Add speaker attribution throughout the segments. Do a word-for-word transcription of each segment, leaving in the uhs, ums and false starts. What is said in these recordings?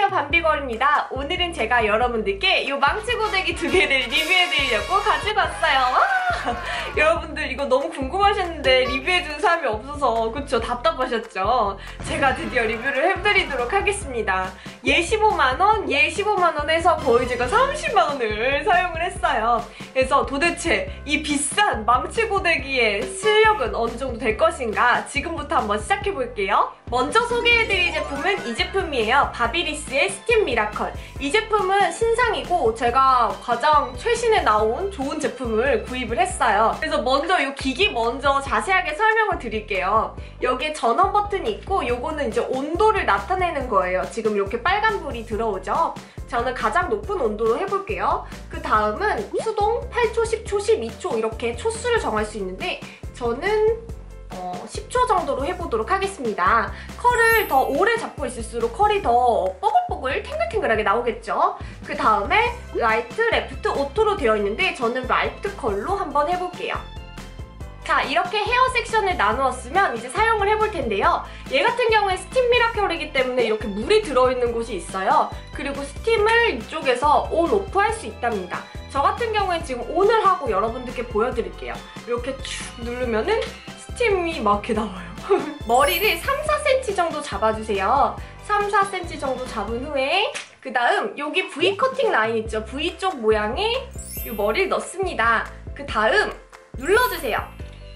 Speaker 1: 안녕하세요, 밤비걸입니다. 오늘은 제가 여러분들께 이 망치 고데기 두 개를 리뷰해드리려고 가지고 왔어요. 와! 여러분들 이거 너무 궁금하셨는데 리뷰해주는 사람이 없어서 그쵸? 답답하셨죠? 제가 드디어 리뷰를 해드리도록 하겠습니다. 얘 십오만 원, 얘 십오만 원에서 거의 제가 삼십만 원을 사용을 했어요. 그래서 도대체 이 비싼 망치 고데기의 실력은 어느 정도 될 것인가 지금부터 한번 시작해볼게요. 먼저 소개해드릴 제품은 이 제품이에요. 바비리스의 스팀 미라클. 이 제품은 신상이고 제가 가장 최신에 나온 좋은 제품을 구입을 했어요. 그래서 먼저 이 기기 먼저 자세하게 설명을 드릴게요. 여기에 전원 버튼이 있고 요거는 이제 온도를 나타내는 거예요. 지금 이렇게 빨간 불이 들어오죠? 저는 가장 높은 온도로 해볼게요. 그 다음은 수동 팔 초, 십 초, 십이 초 이렇게 초수를 정할 수 있는데 저는 어, 십 초 정도로 해보도록 하겠습니다. 컬을 더 오래 잡고 있을수록 컬이 더 뽀글뽀글 탱글탱글하게 나오겠죠? 그 다음에 라이트, 레프트, 오토로 되어 있는데 저는 라이트 컬로 한번 해볼게요. 자, 이렇게 헤어 섹션을 나누었으면 이제 사용을 해볼 텐데요. 얘 같은 경우에 스팀 미라클이기 때문에 이렇게 물이 들어있는 곳이 있어요. 그리고 스팀을 이쪽에서 온, 오프 할 수 있답니다. 저 같은 경우에 지금 온을 하고 여러분들께 보여드릴게요. 이렇게 쭉 누르면은 스팀이 막 이렇게 나와요. 머리를 삼, 사 센티미터 정도 잡아주세요. 삼, 사 센티미터 정도 잡은 후에 그 다음 여기 V 커팅 라인 있죠? V 쪽 모양의 이 머리를 넣습니다. 그 다음 눌러주세요.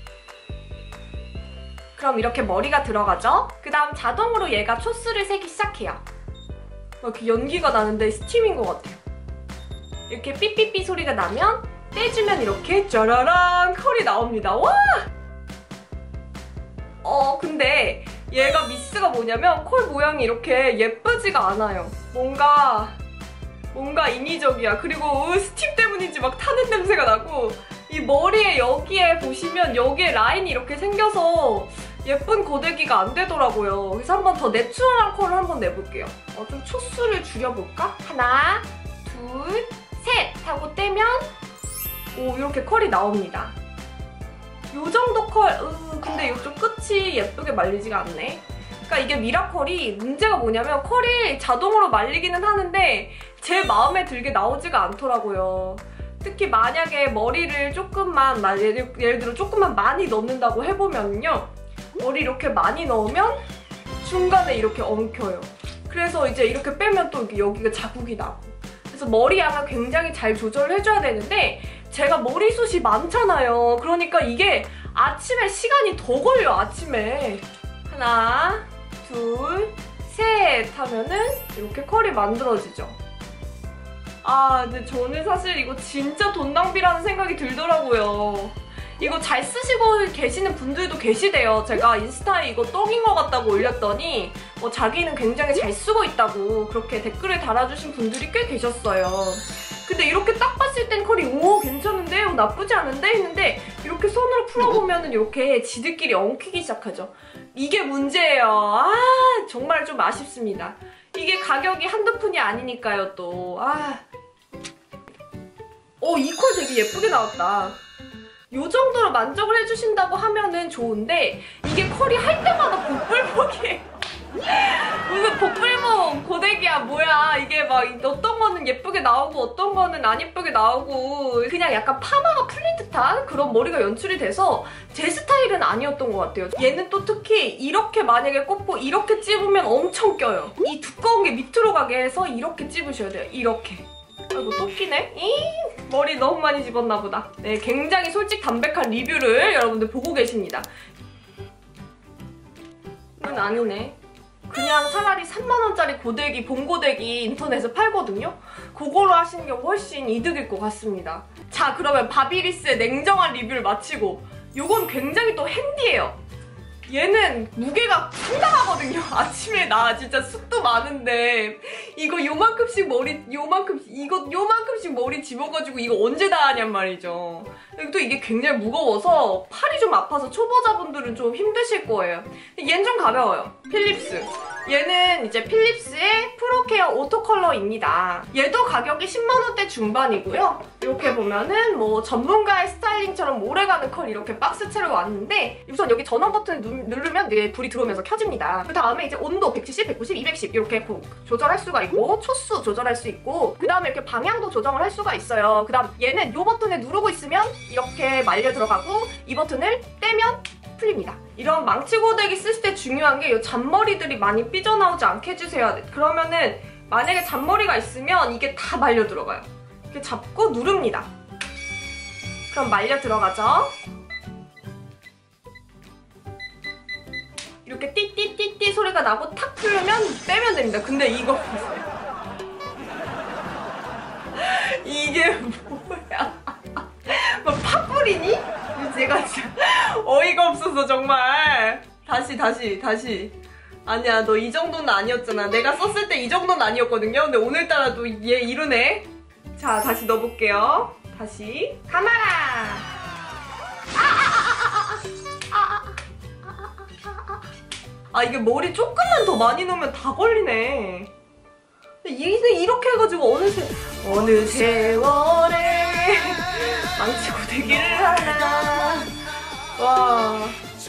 Speaker 1: 그럼 이렇게 머리가 들어가죠? 그 다음 자동으로 얘가 초수를 세기 시작해요. 막 이렇게 연기가 나는데 스팀인 것 같아요. 이렇게 삐삐삐 소리가 나면 떼주면 이렇게 짜라란 컬이 나옵니다. 와! 어 근데 얘가 미스가 뭐냐면 컬 모양이 이렇게 예쁘지가 않아요. 뭔가 뭔가 인위적이야. 그리고 스팀 때문인지 막 타는 냄새가 나고 이 머리에 여기에 보시면 여기에 라인이 이렇게 생겨서 예쁜 고데기가 안 되더라고요. 그래서 한번 더 내추럴한 컬을 한번 내볼게요. 어, 좀 초수를 줄여볼까? 하나, 둘, 셋 하고 떼면 오 이렇게 컬이 나옵니다. 요 정도 컬, 으, 근데 이쪽 끝이 예쁘게 말리지가 않네. 그러니까 이게 미라컬이 문제가 뭐냐면 컬이 자동으로 말리기는 하는데 제 마음에 들게 나오지가 않더라고요. 특히 만약에 머리를 조금만, 예를, 예를 들어 조금만 많이 넣는다고 해보면요. 머리 이렇게 많이 넣으면 중간에 이렇게 엉켜요. 그래서 이제 이렇게 빼면 또 여기가 자국이 나고. 그래서 머리 양을 굉장히 잘 조절을 해줘야 되는데 제가 머리숱이 많잖아요. 그러니까 이게 아침에 시간이 더 걸려, 아침에. 하나, 둘, 셋 하면은 이렇게 컬이 만들어지죠. 아, 근데 저는 사실 이거 진짜 돈 낭비라는 생각이 들더라고요. 이거 잘 쓰시고 계시는 분들도 계시대요. 제가 인스타에 이거 떡인 것 같다고 올렸더니 어, 자기는 굉장히 잘 쓰고 있다고 그렇게 댓글을 달아주신 분들이 꽤 계셨어요. 근데 이렇게 딱 봤을 땐 컬이 오 괜찮은데? 오, 나쁘지 않은데? 했는데 이렇게 손으로 풀어보면 이렇게 지들끼리 엉키기 시작하죠. 이게 문제예요. 아 정말 좀 아쉽습니다. 이게 가격이 한두 푼이 아니니까요 또. 아. 어, 이 컬 되게 예쁘게 나왔다. 요 정도로 만족을 해주신다고 하면은 좋은데 이게 컬이 할 때마다 복불복이에요. 무슨 복불복 고데기야 뭐야. 이게 막 어떤 거는 예쁘게 나오고 어떤 거는 안 예쁘게 나오고 그냥 약간 파마가 풀린 듯한 그런 머리가 연출이 돼서 제 스타일은 아니었던 것 같아요. 얘는 또 특히 이렇게 만약에 꽂고 이렇게 찝으면 엄청 껴요. 이 두꺼운 게 밑으로 가게 해서 이렇게 찝으셔야 돼요. 이렇게. 아이고 또 끼네? 잉! 머리 너무 많이 집었나 보다. 네, 굉장히 솔직 담백한 리뷰를 여러분들 보고 계십니다. 이건 아니네. 그냥 차라리 삼만 원짜리 고데기, 봄고데기 인터넷에서 팔거든요? 그거로 하시는 게 훨씬 이득일 것 같습니다. 자, 그러면 바비리스의 냉정한 리뷰를 마치고 이건 굉장히 또 핸디해요. 얘는 무게가 상당하거든요. 아침에 나 진짜 숱도 많은데 이거 요만큼씩 머리 요만큼씩 이거 요만큼씩 머리 집어가지고 이거 언제 다 하냔 말이죠. 또 이게 굉장히 무거워서 팔이 좀 아파서 초보자분들은 좀 힘드실 거예요. 얘는 좀 가벼워요. 필립스. 얘는 이제 필립스의 프로케어 헤어 오토 컬러입니다. 얘도 가격이 십만 원대 중반이고요. 이렇게 보면은 뭐 전문가의 스타일링처럼 오래가는 컬 이렇게 박스채로 왔는데 우선 여기 전원 버튼을 누, 누르면 이제 불이 들어오면서 켜집니다. 그 다음에 이제 온도 백칠십, 백구십, 이백십 이렇게 조절할 수가 있고 초수 조절할 수 있고 그 다음에 이렇게 방향도 조정을 할 수가 있어요. 그 다음 얘는 이 버튼을 누르고 있으면 이렇게 말려 들어가고 이 버튼을 떼면 풀립니다. 이런 망치 고데기 쓰실 때 중요한 게 이 잔머리들이 많이 삐져나오지 않게 해주세요. 그러면은 만약에 잔머리가 있으면 이게 다 말려 들어가요. 이렇게 잡고 누릅니다. 그럼 말려 들어가죠. 이렇게 띠띠띠띠 소리가 나고 탁 풀면 빼면 됩니다. 근데 이거 보세요. 이게 뭐야? 뭐 팥뿌리니? 제가 진짜 어이가 없어서 정말. 다시 다시 다시. 아니야, 너 이 정도는 아니었잖아. 내가 썼을 때 이 정도는 아니었거든요. 근데 오늘따라 또 얘 이러네. 자, 다시 넣어볼게요. 다시 가마라. 아, 이게 머리 조금만 더 많이 넣으면 다 걸리네. 이제 이렇게 해가지고 어느새 어느 세월에 망치 고데기를 하나. 와.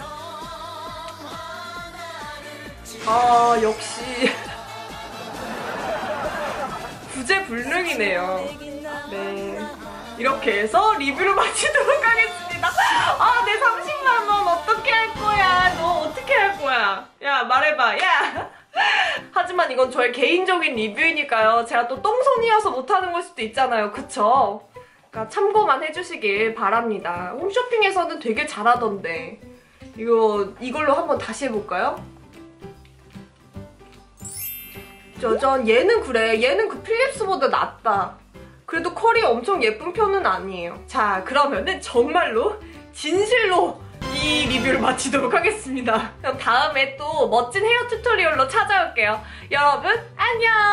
Speaker 1: 아, 역시 구제불능이네요. 네, 이렇게 해서 리뷰를 마치도록 하겠습니다. 아, 내 삼십만 원 어떻게 할 거야? 너 어떻게 할 거야? 야, 말해봐. 야. 하지만 이건 저의 개인적인 리뷰이니까요. 제가 또 똥손이어서 못하는 걸 수도 있잖아요. 그쵸? 그러니까 참고만 해주시길 바랍니다. 홈쇼핑에서는 되게 잘하던데. 이거, 이걸로 한번 다시 해볼까요? 짜잔, 얘는 그래. 얘는 그 필립스보다 낫다. 그래도 컬이 엄청 예쁜 편은 아니에요. 자, 그러면은 정말로 진실로 이 리뷰를 마치도록 하겠습니다. 그럼 다음에 또 멋진 헤어 튜토리얼로 찾아올게요. 여러분, 안녕!